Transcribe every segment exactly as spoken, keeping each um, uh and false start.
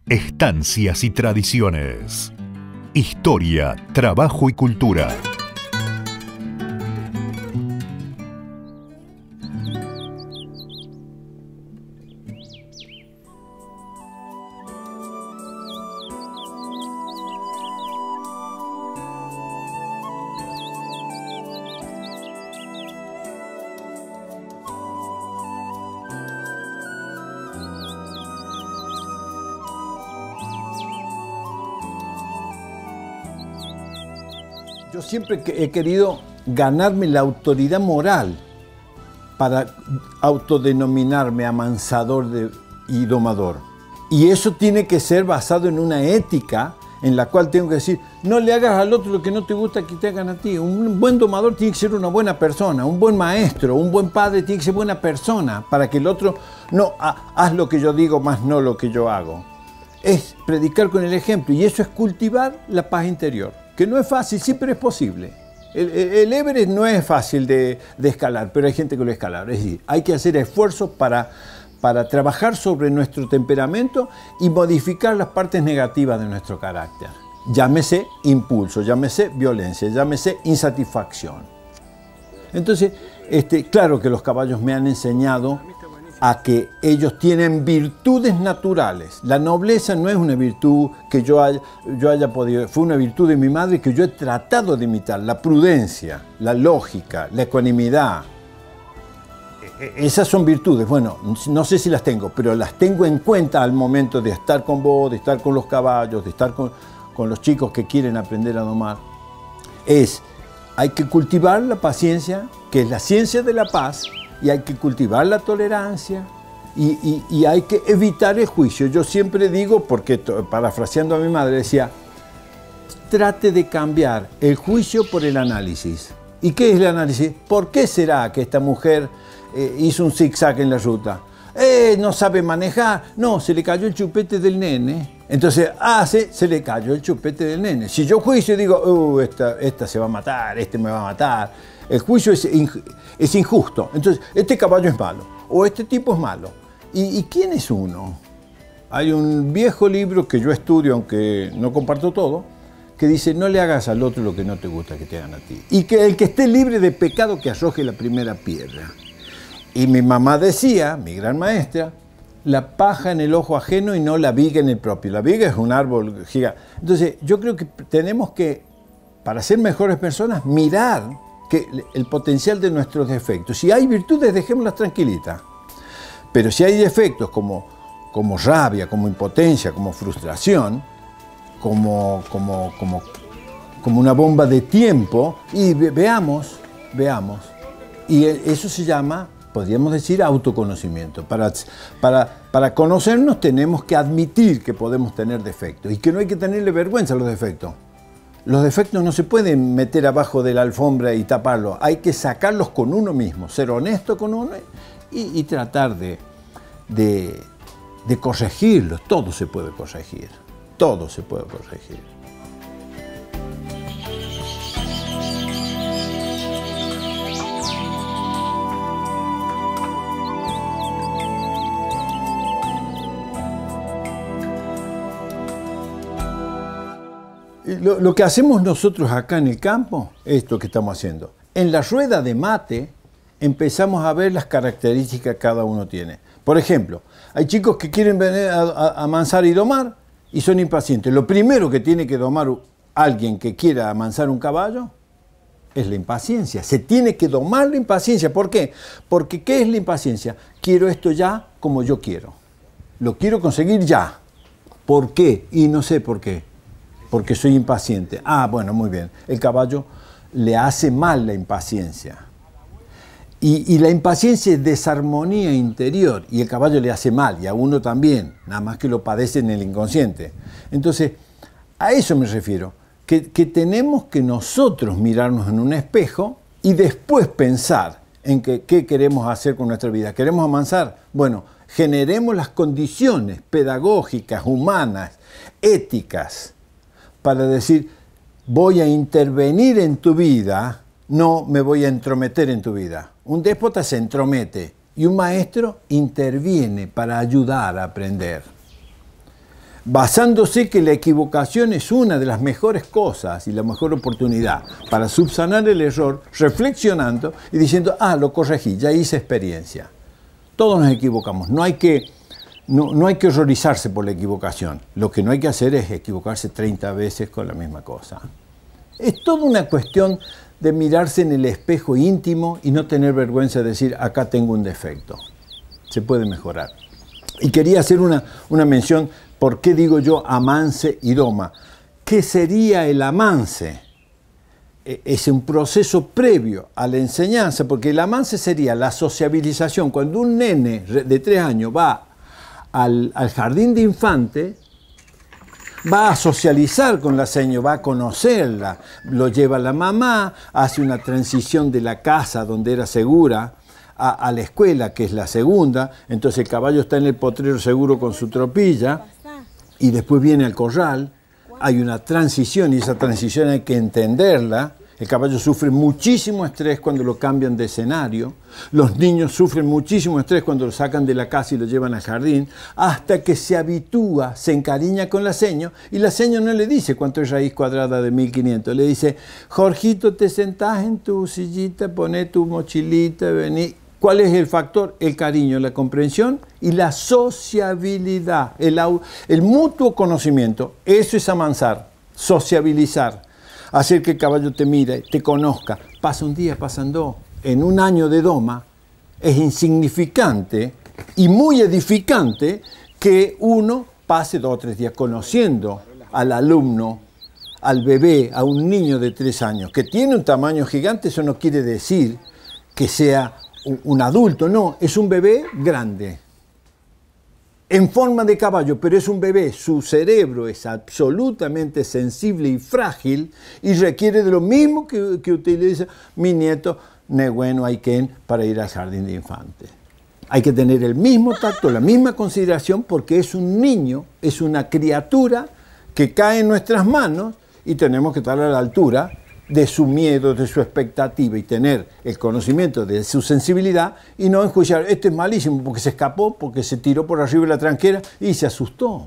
Estancias y tradiciones. Historia, trabajo y cultura. Yo siempre he querido ganarme la autoridad moral para autodenominarme amansador de, y domador. Y eso tiene que ser basado en una ética en la cual tengo que decir, no le hagas al otro lo que no te gusta que te hagan a ti. Un buen domador tiene que ser una buena persona, un buen maestro, un buen padre tiene que ser buena persona para que el otro no, haz lo que yo digo más no lo que yo hago. Es predicar con el ejemplo y eso es cultivar la paz interior. Que no es fácil, sí, pero es posible. El, el, el Everest no es fácil de, de escalar, pero hay gente que lo escala. Es decir, hay que hacer esfuerzos para, para trabajar sobre nuestro temperamento y modificar las partes negativas de nuestro carácter. Llámese impulso, llámese violencia, llámese insatisfacción. Entonces, este, claro que los caballos me han enseñado a que ellos tienen virtudes naturales. La nobleza no es una virtud que yo haya, yo haya podido, fue una virtud de mi madre que yo he tratado de imitar. La prudencia, la lógica, la ecuanimidad. Esas son virtudes. Bueno, no sé si las tengo, pero las tengo en cuenta al momento de estar con vos, de estar con los caballos, de estar con, con los chicos que quieren aprender a domar. Es, hay que cultivar la paciencia, que es la ciencia de la paz, y hay que cultivar la tolerancia y, y, y hay que evitar el juicio. Yo siempre digo, porque parafraseando a mi madre decía, trate de cambiar el juicio por el análisis. ¿Y qué es el análisis? ¿Por qué será que esta mujer eh, hizo un zigzag en la ruta? Eh, no sabe manejar. No, se le cayó el chupete del nene. Entonces hace, se le cayó el chupete del nene. Si yo juicio y digo, uh, esta, esta se va a matar, este me va a matar. El juicio es, es injusto. Entonces, este caballo es malo, o este tipo es malo. ¿Y, ¿Y quién es uno? Hay un viejo libro que yo estudio, aunque no comparto todo, que dice, no le hagas al otro lo que no te gusta que te hagan a ti. Y que el que esté libre de pecado, que arroje la primera piedra. Y mi mamá decía, mi gran maestra, la paja en el ojo ajeno y no la viga en el propio. La viga es un árbol gigante. Entonces, yo creo que tenemos que, para ser mejores personas, mirar que el potencial de nuestros defectos. Si hay virtudes, dejémoslas tranquilitas. Pero si hay defectos como, como rabia, como impotencia, como frustración, como, como, como, como una bomba de tiempo, y ve, veamos, veamos. Y eso se llama, podríamos decir, autoconocimiento. Para, para, para conocernos tenemos que admitir que podemos tener defectos y que no hay que tenerle vergüenza a los defectos. Los defectos no se pueden meter abajo de la alfombra y taparlos, hay que sacarlos con uno mismo, ser honesto con uno y, y tratar de, de, de corregirlos. Todo se puede corregir, todo se puede corregir. Lo, lo que hacemos nosotros acá en el campo es esto que estamos haciendo. En la rueda de mate empezamos a ver las características que cada uno tiene. Por ejemplo, hay chicos que quieren venir a, a, a amansar y domar y son impacientes. Lo primero que tiene que domar alguien que quiera amansar un caballo es la impaciencia. Se tiene que domar la impaciencia. ¿Por qué? Porque ¿qué es la impaciencia? Quiero esto ya como yo quiero. Lo quiero conseguir ya. ¿Por qué? Y no sé por qué. Porque soy impaciente. Ah, bueno, muy bien. El caballo le hace mal la impaciencia. Y, y la impaciencia es desarmonía interior. Y el caballo le hace mal, y a uno también. Nada más que lo padece en el inconsciente. Entonces, a eso me refiero. Que, que tenemos que nosotros mirarnos en un espejo y después pensar en que, qué queremos hacer con nuestra vida. ¿Queremos amansar? Bueno, generemos las condiciones pedagógicas, humanas, éticas, para decir, voy a intervenir en tu vida, no me voy a entrometer en tu vida. Un déspota se entromete y un maestro interviene para ayudar a aprender. basándose que la equivocación es una de las mejores cosas y la mejor oportunidad para subsanar el error, reflexionando y diciendo, ah, lo corregí, ya hice experiencia. Todos nos equivocamos, no hay que, no, no hay que horrorizarse por la equivocación. Lo que no hay que hacer es equivocarse treinta veces con la misma cosa. Es toda una cuestión de mirarse en el espejo íntimo y no tener vergüenza de decir, acá tengo un defecto. Se puede mejorar. Y quería hacer una, una mención, ¿por qué digo yo amance y doma? ¿Qué sería el amance? Es un proceso previo a la enseñanza, porque el amance sería la sociabilización. Cuando un nene de tres años va al, al jardín de infantes, va a socializar con la señora, va a conocerla, lo lleva la mamá, hace una transición de la casa donde era segura a, a la escuela, que es la segunda, entonces el caballo está en el potrero seguro con su tropilla, y después viene al corral, hay una transición, y esa transición hay que entenderla. El caballo sufre muchísimo estrés cuando lo cambian de escenario. Los niños sufren muchísimo estrés cuando lo sacan de la casa y lo llevan al jardín, hasta que se habitúa, se encariña con la seño, y la seño no le dice cuánto es raíz cuadrada de mil quinientos. Le dice, Jorgito, te sentás en tu sillita, poné tu mochilita, vení. ¿Cuál es el factor? El cariño, la comprensión y la sociabilidad, el, el mutuo conocimiento. Eso es amansar, sociabilizar. Hacer que el caballo te mire, te conozca. Pasa un día, pasan dos. En un año de doma es insignificante y muy edificante que uno pase dos o tres días conociendo al alumno, al bebé, a un niño de tres años, que tiene un tamaño gigante. Eso no quiere decir que sea un, un adulto, no, es un bebé grande. En forma de caballo, pero es un bebé, su cerebro es absolutamente sensible y frágil y requiere de lo mismo que, que utiliza mi nieto Negüeno Aiken para ir al jardín de infantes. Hay que tener el mismo tacto, la misma consideración, porque es un niño, es una criatura que cae en nuestras manos y tenemos que estar a la altura de su miedo, de su expectativa y tener el conocimiento de su sensibilidad y no enjuiciar, este es malísimo porque se escapó, porque se tiró por arriba de la tranquera y se asustó.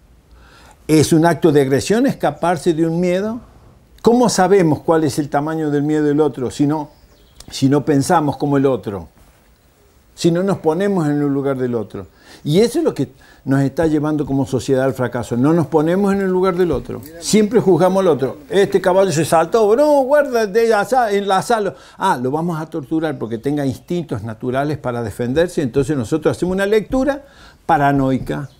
¿Es un acto de agresión escaparse de un miedo? ¿Cómo sabemos cuál es el tamaño del miedo del otro si no, si no pensamos como el otro? Si no nos ponemos en el lugar del otro. Y eso es lo que nos está llevando como sociedad al fracaso. No nos ponemos en el lugar del otro. Siempre juzgamos al otro. Este caballo se saltó. No, guarda, enlazalo. Ah, lo vamos a torturar porque tenga instintos naturales para defenderse. Entonces nosotros hacemos una lectura paranoica.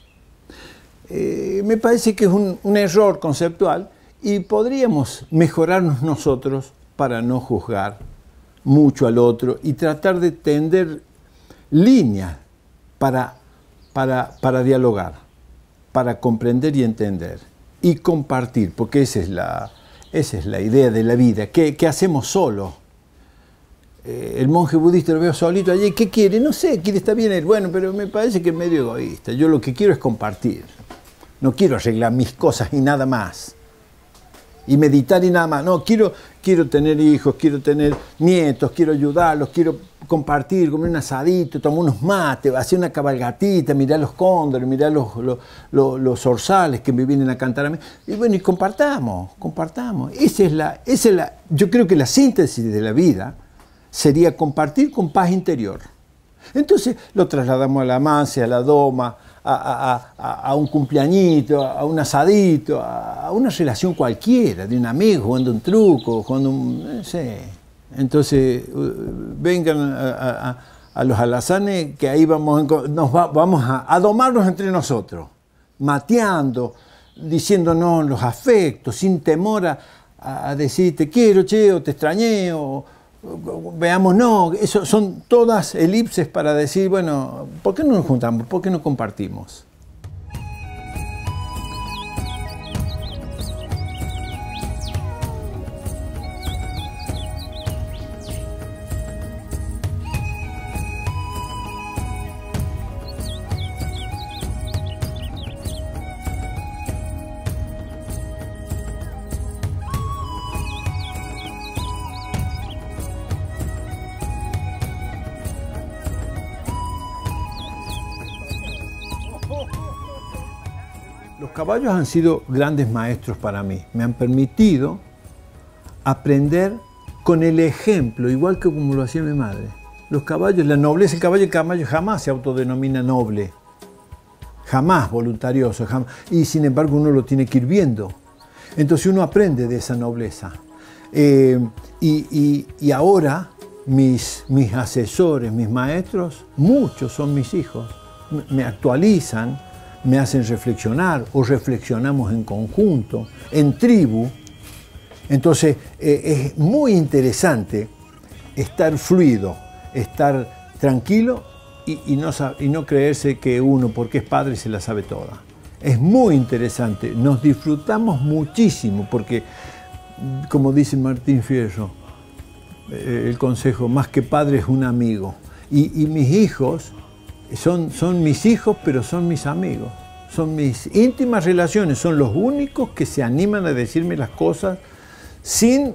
Eh, me parece que es un, un error conceptual y podríamos mejorarnos nosotros para no juzgar mucho al otro y tratar de tender líneas para, para, para dialogar, para comprender y entender y compartir, porque esa es la, esa es la idea de la vida. ¿Qué, qué hacemos solos? Eh, el monje budista lo veo solito allí, ¿qué quiere? No sé, quiere estar bien él, bueno, pero me parece que es medio egoísta. Yo lo que quiero es compartir, no quiero arreglar mis cosas y nada más. Y meditar y nada más. No, quiero, quiero tener hijos, quiero tener nietos, quiero ayudarlos, quiero compartir, comer un asadito, tomar unos mates, hacer una cabalgatita, mirar los cóndores, mirar los, los, los, los zorzales que me vienen a cantar a mí. Y bueno, y compartamos, compartamos. Esa es la, esa es la, yo creo que la síntesis de la vida sería compartir con paz interior. Entonces lo trasladamos a la amance, a la doma, A, a, a, a un cumpleañito, a un asadito, a una relación cualquiera, de un amigo jugando un truco, jugando un... no sé. Entonces, vengan a, a, a los alazanes, que ahí vamos, nos va, vamos a, a domarnos entre nosotros, mateando, diciéndonos los afectos, sin temor a, a decir te quiero, che, o te extrañé, o veamos, no, eso son todas elipses para decir, bueno, ¿por qué no nos juntamos? ¿Por qué no compartimos? Los caballos han sido grandes maestros para mí. Me han permitido aprender con el ejemplo, igual que como lo hacía mi madre. Los caballos, la nobleza, el caballo, el caballo jamás se autodenomina noble. Jamás voluntarioso. Jamás. Y sin embargo uno lo tiene que ir viendo. Entonces uno aprende de esa nobleza. Eh, y, y, y ahora mis, mis asesores, mis maestros, muchos son mis hijos. Me actualizan, me hacen reflexionar o reflexionamos en conjunto, en tribu. Entonces eh, es muy interesante estar fluido, estar tranquilo y, y, no, y no creerse que uno, porque es padre, se la sabe toda. Es muy interesante, nos disfrutamos muchísimo porque, como dice Martín Fierro, eh, el consejo, más que padre es un amigo. Y, y mis hijos son, son mis hijos, pero son mis amigos. Son mis íntimas relaciones, son los únicos que se animan a decirme las cosas sin,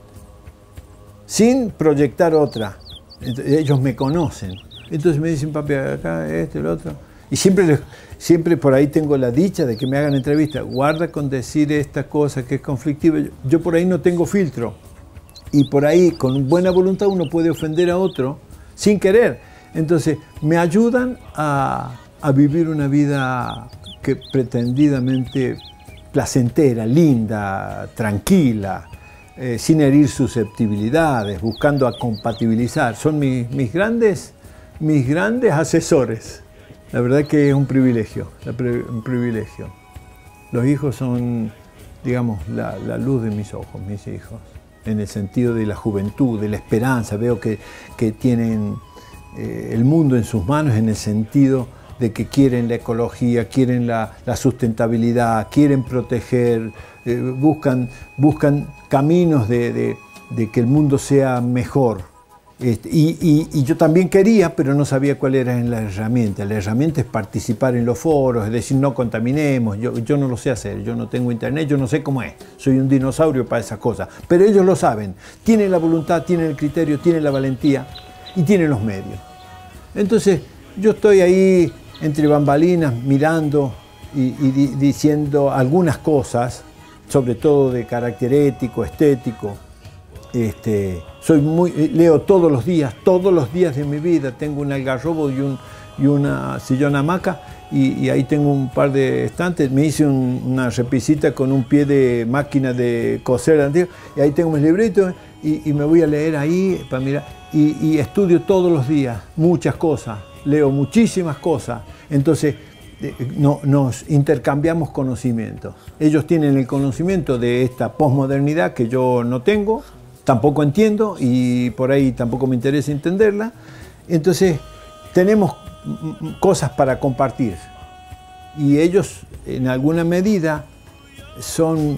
sin proyectar otra. Ellos me conocen. Entonces me dicen, papi, acá, este, el otro. Y siempre, les, siempre por ahí tengo la dicha de que me hagan entrevistas. Guarda con decir esta cosa que es conflictiva. Yo, yo por ahí no tengo filtro. Y por ahí, con buena voluntad, uno puede ofender a otro sin querer. Entonces, me ayudan a, a vivir una vida que pretendidamente placentera, linda, tranquila, eh, sin herir susceptibilidades, buscando a compatibilizar. Son mis, mis, grandes, mis grandes asesores. La verdad que es un privilegio, un privilegio. Los hijos son, digamos, la, la luz de mis ojos, mis hijos, en el sentido de la juventud, de la esperanza. Veo que, que tienen eh, el mundo en sus manos en el sentido de que quieren la ecología, quieren la, la sustentabilidad, quieren proteger, eh, buscan, buscan caminos de, de, de que el mundo sea mejor. Este, y, y, y yo también quería, pero no sabía cuál era la herramienta. La herramienta es participar en los foros, es decir, no contaminemos. Yo, yo no lo sé hacer, yo no tengo internet, yo no sé cómo es. Soy un dinosaurio para esas cosas. Pero ellos lo saben. Tienen la voluntad, tienen el criterio, tienen la valentía y tienen los medios. Entonces, yo estoy ahí entre bambalinas mirando y, y di, diciendo algunas cosas, sobre todo de carácter ético, estético. Este, soy muy, leo todos los días, todos los días de mi vida. Tengo un algarrobo y, un, y una sillón hamaca y, y ahí tengo un par de estantes. Me hice un, una repisita con un pie de máquina de coser antiguo y ahí tengo mis libritos y, y me voy a leer ahí para mirar. Y, y estudio todos los días muchas cosas, leo muchísimas cosas. Entonces no, nos intercambiamos conocimientos. Ellos tienen el conocimiento de esta posmodernidad que yo no tengo. Tampoco entiendo y por ahí tampoco me interesa entenderla. Entonces, tenemos cosas para compartir. Y ellos, en alguna medida, son,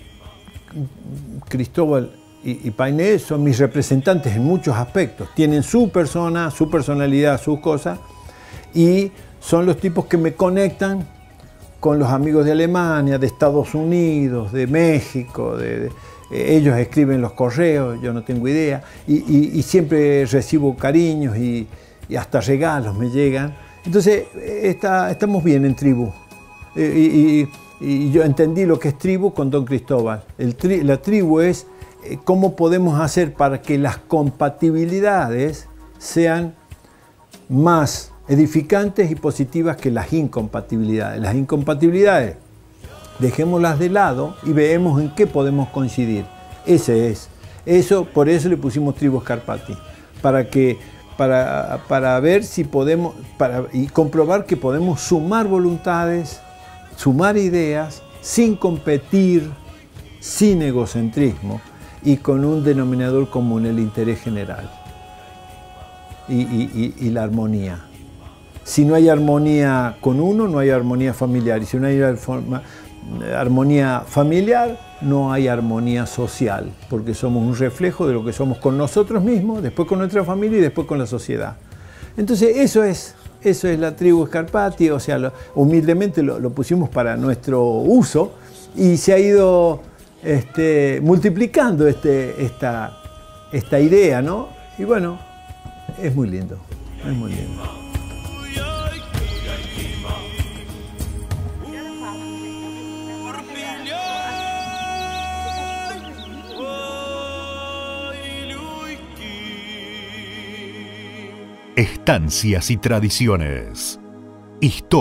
Cristóbal y, y Painé, son mis representantes en muchos aspectos. Tienen su persona, su personalidad, sus cosas. Y son los tipos que me conectan con los amigos de Alemania, de Estados Unidos, de México, de... de ellos escriben los correos, yo no tengo idea, y, y, y siempre recibo cariños y, y hasta regalos me llegan. Entonces, está, estamos bien en tribu. Y, y, y yo entendí lo que es tribu con don Cristóbal. El tri, la tribu es cómo podemos hacer para que las compatibilidades sean más edificantes y positivas que las incompatibilidades. Las incompatibilidades, dejémoslas de lado y veamos en qué podemos coincidir. Ese es. Eso, por eso le pusimos Tribu Scarpati, para, que, para, para ver si podemos, para, y comprobar que podemos sumar voluntades, sumar ideas, sin competir, sin egocentrismo y con un denominador común, el interés general y, y, y, y la armonía. Si no hay armonía con uno, no hay armonía familiar. Y si no hay armonía familiar, no hay armonía social, porque somos un reflejo de lo que somos con nosotros mismos, después con nuestra familia y después con la sociedad. Entonces eso es, eso es la Tribu Scarpati, o sea, lo, humildemente lo, lo pusimos para nuestro uso y se ha ido este, multiplicando este, esta, esta idea, ¿no? Y bueno, es muy lindo, es muy lindo. Estancias y tradiciones. Historia.